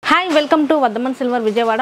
Hi, welcome to Vardhaman Silver Vijayawada.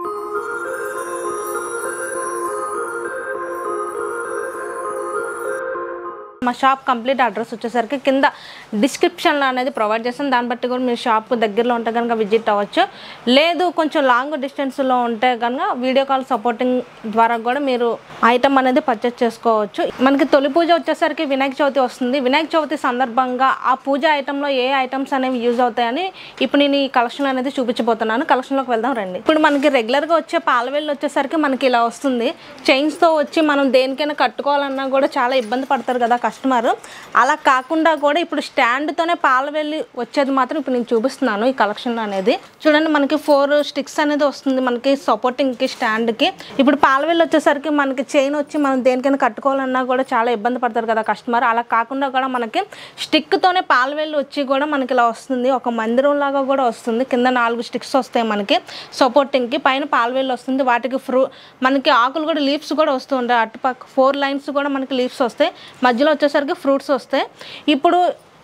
మా shop complete address వచ్చేసరికి కింద డిస్క్రిప్షన్లో అనేది ప్రొవైడ్ చేస్తాను. దాన్ని బట్టి కూడా మీరు షాప్ దగ్గరలో ఉంటే కనుక విజిట్ అవ్వచ్చు. లేదు కొంచెం లాంగ్ డిస్టెన్స్లో ఉంటే కనుక వీడియో కాల్ సపోర్టింగ్ ద్వారా కూడా మీరు ఐటమ్ అనేది పర్చేస్ చేసుకోవచ్చు. మనకి తొలి పూజ వచ్చేసరికి వినాయక చవితి వస్తుంది. వినాయక చవితి సందర్భంగా ఆ పూజ ఐటెంలో ఏ ఐటమ్స్ అనేవి యూజ్ అవుతాయని ఇప్పుడు నేను ఈ కలెక్షన్ అనేది చూపించబోతున్నాను. కలెక్షన్లోకి వెళ్దాం రండి. ఇప్పుడు మనకి రెగ్యులర్గా వచ్చే పాలవేళ్ళు వచ్చేసరికి మనకి ఇలా వస్తుంది. చైన్స్తో వచ్చి మనం దేనికైనా కట్టుకోవాలన్నా కూడా చాలా ఇబ్బంది పడతారు కదా కస్టమర్. అలా కాకుండా కూడా ఇప్పుడు స్టాండ్తోనే పాలవెల్లి వచ్చేది మాత్రం ఇప్పుడు నేను చూపిస్తున్నాను ఈ కలెక్షన్లో అనేది. చూడండి మనకి 4 స్టిక్స్ అనేది వస్తుంది మనకి సపోర్టింగ్కి స్టాండ్కి. ఇప్పుడు పాలవెల్లి వచ్చేసరికి మనకి చైన్ వచ్చి మనం దేనికైనా కట్టుకోవాలన్నా కూడా చాలా ఇబ్బంది పడతారు కదా కస్టమర్. అలా కాకుండా కూడా మనకి స్టిక్తోనే పాలవెల్లి వచ్చి కూడా మనకి ఇలా వస్తుంది. ఒక మందిరం లాగా కూడా వస్తుంది. కింద 4 స్టిక్స్ వస్తాయి మనకి సపోర్టింగ్కి, పైన పాలవెల్లి వస్తుంది. వాటికి మనకి ఆకులు కూడా లీవ్స్ కూడా వస్తూ ఉంటాయి. అటుపక్క 4 లైన్స్ కూడా మనకి లీవ్స్ వస్తాయి. మధ్యలో వచ్చేసరికి ఫ్రూట్స్ వస్తాయి. ఇప్పుడు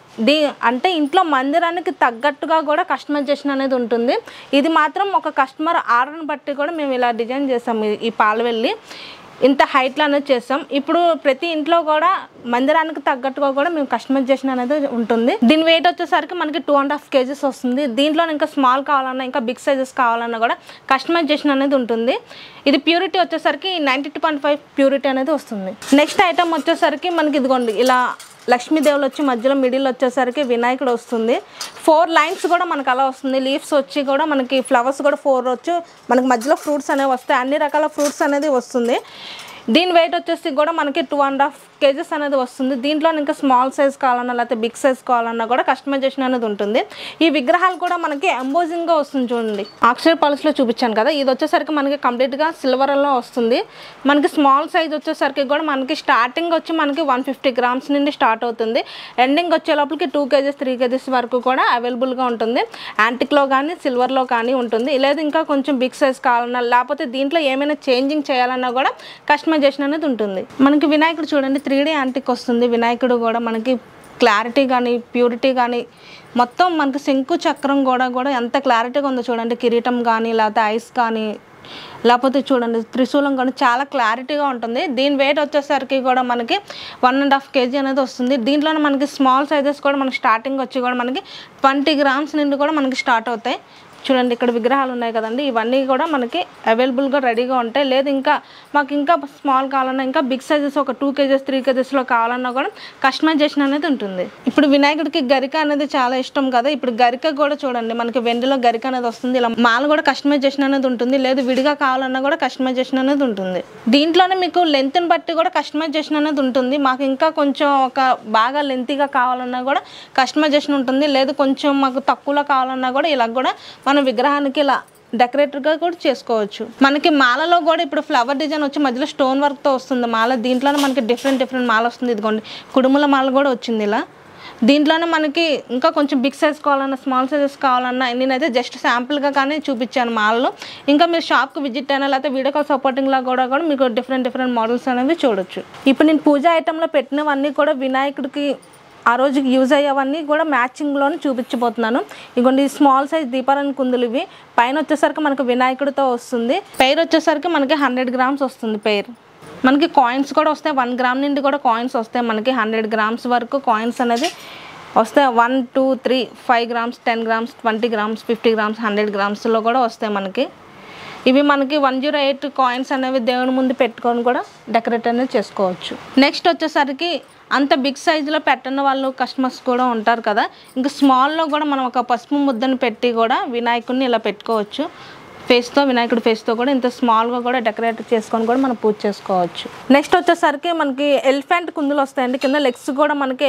అంటే ఇంట్లో మందిరానికి తగ్గట్టుగా కూడా కస్టమైజేషన్ అనేది ఉంటుంది. ఇది మాత్రం ఒక కస్టమర్ ఆర్డర్ని బట్టి కూడా మేము ఇలా డిజైన్ చేసాం. ఈ పాలవెల్లి ఇంత హైట్లో అనేది చేసాం. ఇప్పుడు ప్రతి ఇంట్లో కూడా మందిరానికి తగ్గట్టుగా కూడా మేము కస్టమైజేషన్ అనేది ఉంటుంది. దీని వెయిట్ వచ్చేసరికి మనకి 2.5 kgs వస్తుంది. దీంట్లో ఇంకా స్మాల్ కావాలన్నా ఇంకా బిగ్ సైజెస్ కావాలన్నా కూడా కస్టమైజేషన్ అనేది ఉంటుంది. ఇది ప్యూరిటీ వచ్చేసరికి 92.5 ప్యూరిటీ అనేది వస్తుంది. నెక్స్ట్ ఐటమ్ వచ్చేసరికి మనకి ఇదిగోండి ఇలా లక్ష్మీదేవులు వచ్చి మధ్యలో మిడిల్ వచ్చేసరికి వినాయకుడు వస్తుంది. 4 లైన్స్ కూడా మనకు అలా వస్తుంది. లీవ్స్ వచ్చి కూడా మనకి ఫ్లవర్స్ కూడా 4 వచ్చు. మనకి మధ్యలో ఫ్రూట్స్ అనేవి వస్తాయి. అన్ని రకాల ఫ్రూట్స్ అనేది వస్తుంది. దీని వెయిట్ వచ్చేసి కూడా మనకి 2.5 kgs అనేది వస్తుంది. దీంట్లో ఇంకా స్మాల్ సైజ్ కావాలన్నా లేకపోతే బిగ్ సైజ్ కావాలన్నా కూడా కస్టమైజేషన్ అనేది ఉంటుంది. ఈ విగ్రహాలు కూడా మనకి ఎంబోజింగ్గా వస్తుంది. చూడండి అక్షర పాలిష్లో చూపించాను కదా, ఇది వచ్చేసరికి మనకి కంప్లీట్గా సిల్వర్లో వస్తుంది. మనకి స్మాల్ సైజ్ వచ్చేసరికి కూడా మనకి స్టార్టింగ్ వచ్చి మనకి 150 grams నుండి స్టార్ట్ అవుతుంది. ఎండింగ్ వచ్చే లోపలికి 2 kgs 3 kgs వరకు కూడా అవైలబుల్గా ఉంటుంది. యాంటిక్లో కానీ సిల్వర్లో కానీ ఉంటుంది. లేదు ఇంకా కొంచెం బిగ్ సైజ్ కావాలన్నా లేకపోతే దీంట్లో ఏమైనా చేంజింగ్ చేయాలన్నా కూడా కస్టమైజేషన్ అనేది ఉంటుంది. మనకి వినాయకుడు చూడండి 3D యాంటిక్ వస్తుంది. వినాయకుడు కూడా మనకి క్లారిటీ కానీ ప్యూరిటీ కానీ మొత్తం మనకి శంకు చక్రం కూడా ఎంత క్లారిటీగా ఉందో చూడండి. కిరీటం కానీ లేకపోతే ఐస్ కానీ లేకపోతే చూడండి త్రిశూలం కానీ చాలా క్లారిటీగా ఉంటుంది. దీని వెయిట్ వచ్చేసరికి కూడా మనకి 1.5 kg అనేది వస్తుంది. దీంట్లోనే మనకి స్మాల్ సైజెస్ కూడా మనకి స్టార్టింగ్ వచ్చి కూడా మనకి 20 grams నుండి కూడా మనకి స్టార్ట్ అవుతాయి. చూడండి ఇక్కడ విగ్రహాలు ఉన్నాయి కదండి, ఇవన్నీ కూడా మనకి అవైలబుల్గా రెడీగా ఉంటాయి. లేదు ఇంకా మాకు ఇంకా స్మాల్ కావాలన్నా ఇంకా బిగ్ సైజెస్ ఒక 2 kgs 3 kgsలో కావాలన్నా కూడా కస్టమైజేషన్ అనేది ఉంటుంది. ఇప్పుడు వినాయకుడికి గరిక అనేది చాలా ఇష్టం కదా. ఇప్పుడు గరిక కూడా చూడండి మనకి వెండిలో గరిక అనేది వస్తుంది. ఇలా మాల కూడా కస్టమైజేషన్ అనేది ఉంటుంది. లేదు విడిగా కావాలన్నా కూడా కస్టమైజేషన్ అనేది ఉంటుంది. దీంట్లోనే మీకు లెంత్ని బట్టి కూడా కస్టమైజేషన్ అనేది ఉంటుంది. మాకు ఇంకా కొంచెం ఒక బాగా లెంతీగా కావాలన్నా కూడా కస్టమైజేషన్ ఉంటుంది. లేదు కొంచెం మాకు తక్కువలో కావాలన్నా కూడా ఇలా కూడా మన విగ్రహానికి ఇలా డెకరేటర్గా కూడా చేసుకోవచ్చు. మనకి మాలలో కూడా ఇప్పుడు ఫ్లవర్ డిజైన్ వచ్చి మధ్యలో స్టోన్ వర్క్తో వస్తుంది మాల. దీంట్లోనే మనకి డిఫరెంట్ మాల వస్తుంది. ఇదిగోండి కుడుముల మాల కూడా వచ్చింది ఇలా. దీంట్లోనే మనకి ఇంకా కొంచెం బిగ్ సైజ్ కావాలన్నా స్మాల్ సైజెస్ కావాలన్నా నేనైతే జస్ట్ శాంపుల్గా కానీ చూపించాను మాలలో. ఇంకా మీరు షాప్కి విజిట్ అయినా లేకపోతే వీడియో కాల్ సపోర్టింగ్లా కూడా మీకు డిఫరెంట్ మోడల్స్ అనేవి చూడొచ్చు. ఇప్పుడు నేను పూజ ఐటెంలో పెట్టినవన్నీ కూడా వినాయకుడికి ఆ రోజుకి యూజ్ అయ్యేవన్నీ కూడా మ్యాచింగ్లోనే చూపించబోతున్నాను. ఇదిగోండి స్మాల్ సైజ్ దీపారాయణ కుందులు ఇవి. పైన వచ్చేసరికి మనకి వినాయకుడితో వస్తుంది. పెయిర్ వచ్చేసరికి మనకి 100 grams వస్తుంది పెయిర్. మనకి కాయిన్స్ కూడా వస్తాయి. 1 gram నుండి కూడా కాయిన్స్ వస్తాయి. మనకి 100 grams వరకు కాయిన్స్ అనేది వస్తాయి. 1 2 3 5 grams 10 grams 20 grams 50 grams 100 gramsలో కూడా వస్తాయి మనకి. ఇవి మనకి 108 కాయిన్స్ అనేవి దేవుని ముందు పెట్టుకొని కూడా డెకరేట్ అనేది చేసుకోవచ్చు. నెక్స్ట్ వచ్చేసరికి అంత బిగ్ సైజులో పెట్టని వాళ్ళు కస్టమర్స్ కూడా ఉంటారు కదా. ఇంకా స్మాల్లో కూడా మనం ఒక పసుపు ముద్దను పెట్టి కూడా వినాయకుడిని ఇలా పెట్టుకోవచ్చు. వినాయకుడి ఫేస్తో కూడా ఇంత స్మాల్గా కూడా డెకరేట్ చేసుకొని కూడా మనం పూజ చేసుకోవచ్చు. నెక్స్ట్ వచ్చేసరికి మనకి ఎలిఫెంట్ కుందులు వస్తాయండి. కింద లెగ్స్ కూడా మనకి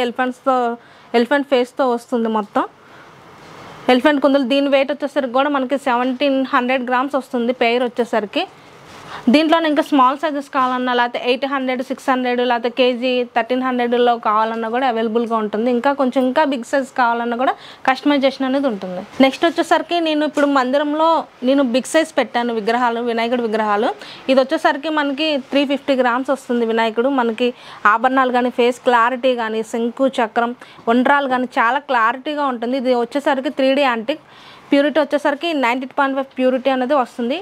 ఎలిఫెంట్ ఫేస్తో వస్తుంది మొత్తం ఎలిఫెంట్ కుందులు. దీని వెయిట్ వచ్చేసరికి కూడా మనకి 1700 grams వస్తుంది పెయిర్ వచ్చేసరికి. దీంట్లో ఇంకా స్మాల్ సైజెస్ కావాలన్నా లేకపోతే 800 600 లేకపోతే kg 1300లో కావాలన్నా కూడా అవైలబుల్గా ఉంటుంది. ఇంకా కొంచెం ఇంకా బిగ్ సైజ్ కావాలన్నా కూడా కస్టమైజేషన్ అనేది ఉంటుంది. నెక్స్ట్ వచ్చేసరికి నేను ఇప్పుడు మందిరంలో బిగ్ సైజ్ పెట్టాను వినాయకుడి విగ్రహాలు. ఇది వచ్చేసరికి మనకి 350 grams వస్తుంది వినాయకుడు. మనకి ఆభరణాలు కానీ ఫేస్ క్లారిటీ కానీ శంకు చక్రం ఉండ్రాలు కానీ చాలా క్లారిటీగా ఉంటుంది. ఇది వచ్చేసరికి 3D యాంటిక్ ప్యూరిటీ వచ్చేసరికి 90.5 ప్యూరిటీ అనేది వస్తుంది.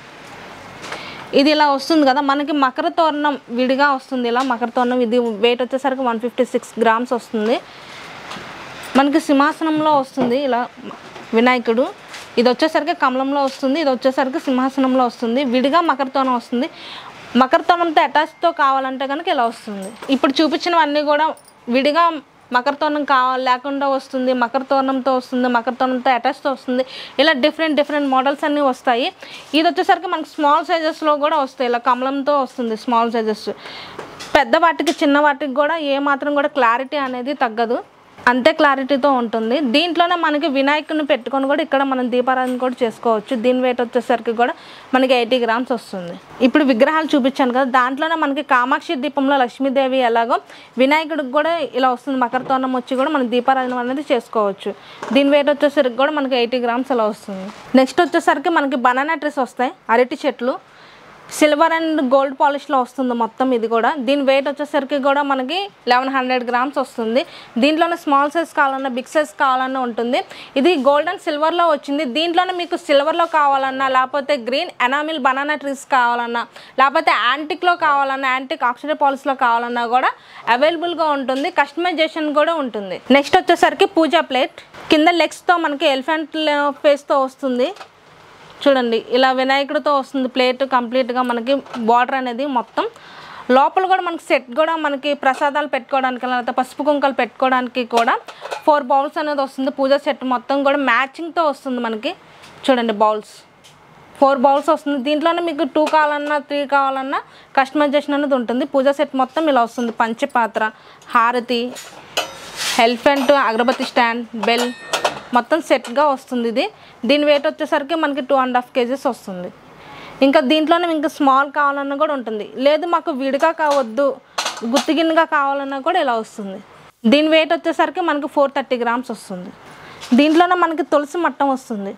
ఇది ఇలా వస్తుంది కదా, మనకి మకర తోరణం విడిగా వస్తుంది. ఇలా మకర తోరణం ఇది వెయిట్ వచ్చేసరికి 156 గ్రామ్స్ వస్తుంది. మనకి సింహాసనంలో వస్తుంది ఇలా వినాయకుడు. ఇది వచ్చేసరికి కమలంలో వస్తుంది, ఇది వచ్చేసరికి సింహాసనంలో వస్తుంది. విడిగా మకర తోరణం వస్తుంది. మకర తోరణంతో అటాచ్తో కావాలంటే కనుక ఇలా వస్తుంది. ఇప్పుడు చూపించినవన్నీ కూడా విడిగా మకర తోరణం లేకుండా వస్తుంది, మకర తోరణంతో వస్తుంది, మకర తోరణంతో అటాచ్తో వస్తుంది. ఇలా డిఫరెంట్ మోడల్స్ అన్నీ వస్తాయి. ఇది వచ్చేసరికి మనకి స్మాల్ సైజెస్లో కూడా వస్తాయి. ఇలా కమలంతో వస్తుంది స్మాల్ సైజెస్. పెద్ద వాటికి చిన్న వాటికి కూడా ఏమాత్రం కూడా క్లారిటీ అనేది తగ్గదు, అంతే క్లారిటీతో ఉంటుంది. దీంట్లోనే మనకి వినాయకుడిని పెట్టుకొని కూడా ఇక్కడ మనం దీపారాధన కూడా చేసుకోవచ్చు. దీని వెయిట్ వచ్చేసరికి కూడా మనకి 80 గ్రామ్స్ వస్తుంది. ఇప్పుడు విగ్రహాలు చూపించాను కదా, దాంట్లోనే మనకి కామాక్షి దీపంలో లక్ష్మీదేవి ఎలాగో వినాయకుడికి కూడా ఇలా వస్తుంది. మకర తోరణం వచ్చి కూడా మనం దీపారాధన అనేది చేసుకోవచ్చు. దీని వెయిట్ వచ్చేసరికి కూడా మనకి 80 గ్రామ్స్ అలా వస్తుంది. నెక్స్ట్ వచ్చేసరికి మనకి బనానా ట్రీస్ వస్తాయి, అరటి చెట్లు. సిల్వర్ అండ్ గోల్డ్ పాలిష్లో వస్తుంది మొత్తం ఇది కూడా. దీని వెయిట్ వచ్చేసరికి కూడా మనకి 1100 గ్రామ్స్ వస్తుంది. దీంట్లోనే స్మాల్ సైజ్ కావాలన్నా బిగ్ సైజ్ కావాలన్నా ఉంటుంది. ఇది గోల్డ్ అండ్ సిల్వర్లో వచ్చింది. దీంట్లోనే మీకు సిల్వర్లో కావాలన్నా, లేకపోతే గ్రీన్ ఎనామిల్ బనానా ట్రీస్ కావాలన్నా, లేకపోతే యాంటిక్లో కావాలన్నా, యాంటిక్ ఆక్సిడై పాలిష్లో కావాలన్నా కూడా అవైలబుల్గా ఉంటుంది. కస్టమైజేషన్ కూడా ఉంటుంది. నెక్స్ట్ వచ్చేసరికి పూజా ప్లేట్. కింద లెగ్స్తో మనకి ఎలిఫెంట్ ఫేస్తో వస్తుంది. చూడండి ఇలా వినాయకుడితో వస్తుంది ప్లేట్ కంప్లీట్గా. మనకి బార్డర్ అనేది మొత్తం లోపల కూడా మనకి సెట్ కూడా మనకి ప్రసాదాలు పెట్టుకోవడానికి, లేకపోతే పసుపు కుంకాలు పెట్టుకోవడానికి కూడా 4 బౌల్స్ అనేది వస్తుంది. పూజా సెట్ మొత్తం కూడా మ్యాచింగ్తో వస్తుంది మనకి. చూడండి బౌల్స్ 4 బౌల్స్ వస్తుంది. దీంట్లోనే మీకు 2 కావాలన్నా 3 కావాలన్నా కస్టమైజేషన్ అనేది ఉంటుంది. పూజా సెట్ మొత్తం ఇలా వస్తుంది. పంచపాత్ర, హారతి, ఎలిఫెంట్, అగరబత్తి స్టాండ్, బెల్ మొత్తం సెట్గా వస్తుంది ఇది. దీని వెయిట్ వచ్చేసరికి మనకి 2.5 kgs వస్తుంది. ఇంకా దీంట్లోనే ఇంకా స్మాల్ కావాలన్నా కూడా ఉంటుంది. లేదు మాకు విడిగా కావద్దు గుత్తిగిన్నెగా కావాలన్నా కూడా ఇలా వస్తుంది. దీని వెయిట్ వచ్చేసరికి మనకి 430 గ్రామ్స్ వస్తుంది. దీంట్లోనే మనకి తులసి మట్టం వస్తుంది.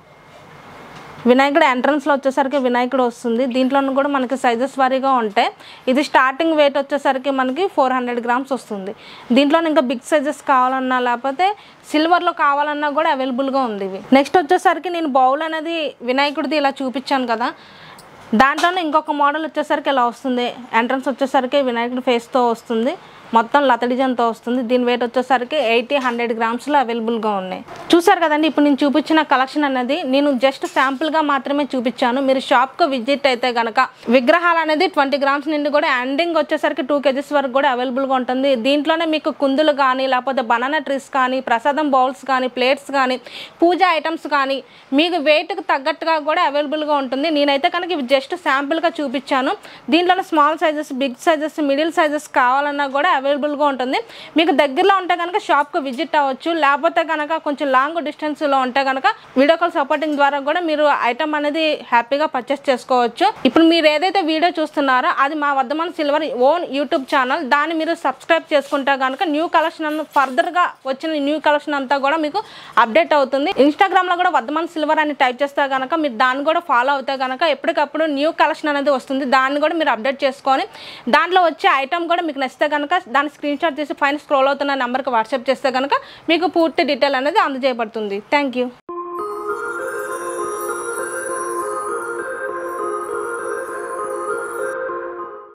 వినాయకుడు ఎంట్రన్స్లో వచ్చేసరికి వినాయకుడు వస్తుంది. దీంట్లో కూడా మనకి సైజెస్ వారీగా ఉంటాయి. ఇది స్టార్టింగ్ వెయిట్ వచ్చేసరికి మనకి 400 గ్రామ్స్ వస్తుంది. దీంట్లో ఇంకా బిగ్ సైజెస్ కావాలన్నా, లేకపోతే సిల్వర్లో కావాలన్నా కూడా అవైలబుల్గా ఉంది ఇవి. నెక్స్ట్ వచ్చేసరికి నేను బౌల్ అనేది వినాయకుడిది ఇలా చూపించాను కదా, దాంట్లోనే ఇంకొక మోడల్ వచ్చేసరికి ఇలా వస్తుంది. ఎంట్రన్స్ వచ్చేసరికి వినాయకుడి ఫేస్తో వస్తుంది. మొత్తం లత డిజైన్తో వస్తుంది. దీని వెయిట్ వచ్చేసరికి 80-100 గ్రామ్స్లో అవైలబుల్గా ఉన్నాయి. చూసారు కదండి, ఇప్పుడు నేను చూపించిన కలెక్షన్ అనేది నేను జస్ట్ శాంపుల్గా మాత్రమే చూపించాను. మీరు షాప్కి విజిట్ అయితే కనుక విగ్రహాలు అనేది 20 గ్రామ్స్ నుండి కూడా ఎండింగ్ వచ్చేసరికి 2 kgs వరకు కూడా అవైలబుల్గా ఉంటుంది. దీంట్లోనే మీకు కుందులు కానీ, లేకపోతే బనానా ట్రీస్ కానీ, ప్రసాదం బౌల్స్ కానీ, ప్లేట్స్ కానీ, పూజా ఐటమ్స్ కానీ మీకు వెయిట్కి తగ్గట్టుగా కూడా అవైలబుల్గా ఉంటుంది. నేనైతే కనుక ఇవి జస్ట్ శాంపుల్గా చూపించాను. దీంట్లోనే small sizes, big sizes, middle sizes కావాలన్నా కూడా అవైలబుల్గా ఉంటుంది. మీకు దగ్గరలో ఉంటే కనుక షాప్కి విజిట్ అవ్వచ్చు. లేకపోతే కనుక కొంచెం లాంగ్ డిస్టెన్స్లో ఉంటే కనుక వీడియో కాల్ సపోర్టింగ్ ద్వారా కూడా మీరు ఐటమ్ అనేది హ్యాపీగా పర్చేస్ చేసుకోవచ్చు. ఇప్పుడు మీరు ఏదైతే వీడియో చూస్తున్నారో అది మా Vardhaman silver own YouTube channel. దాన్ని మీరు సబ్స్క్రైబ్ చేసుకుంటే కనుక న్యూ కలెక్షన్ ఫర్దర్గా వచ్చిన న్యూ కలెక్షన్ అంతా కూడా మీకు అప్డేట్ అవుతుంది. ఇన్స్టాగ్రామ్లో కూడా వర్ధమాన్ సిల్వర్ అని టైప్ చేస్తే కనుక మీరు దాన్ని కూడా ఫాలో అవుతే కనుక ఎప్పటికప్పుడు న్యూ కలెక్షన్ అనేది వస్తుంది. దాన్ని కూడా మీరు అప్డేట్ చేసుకొని దాంట్లో వచ్చే ఐటమ్ కూడా మీకు నచ్చితే కనుక దాని స్క్రీన్ షాట్ తీసి పైన స్క్రోల్ అవుతున్న నెంబర్కి వాట్సాప్ చేస్తే కనుక మీకు పూర్తి డీటెయిల్ అనేది అందజేయబడుతుంది. Thank you.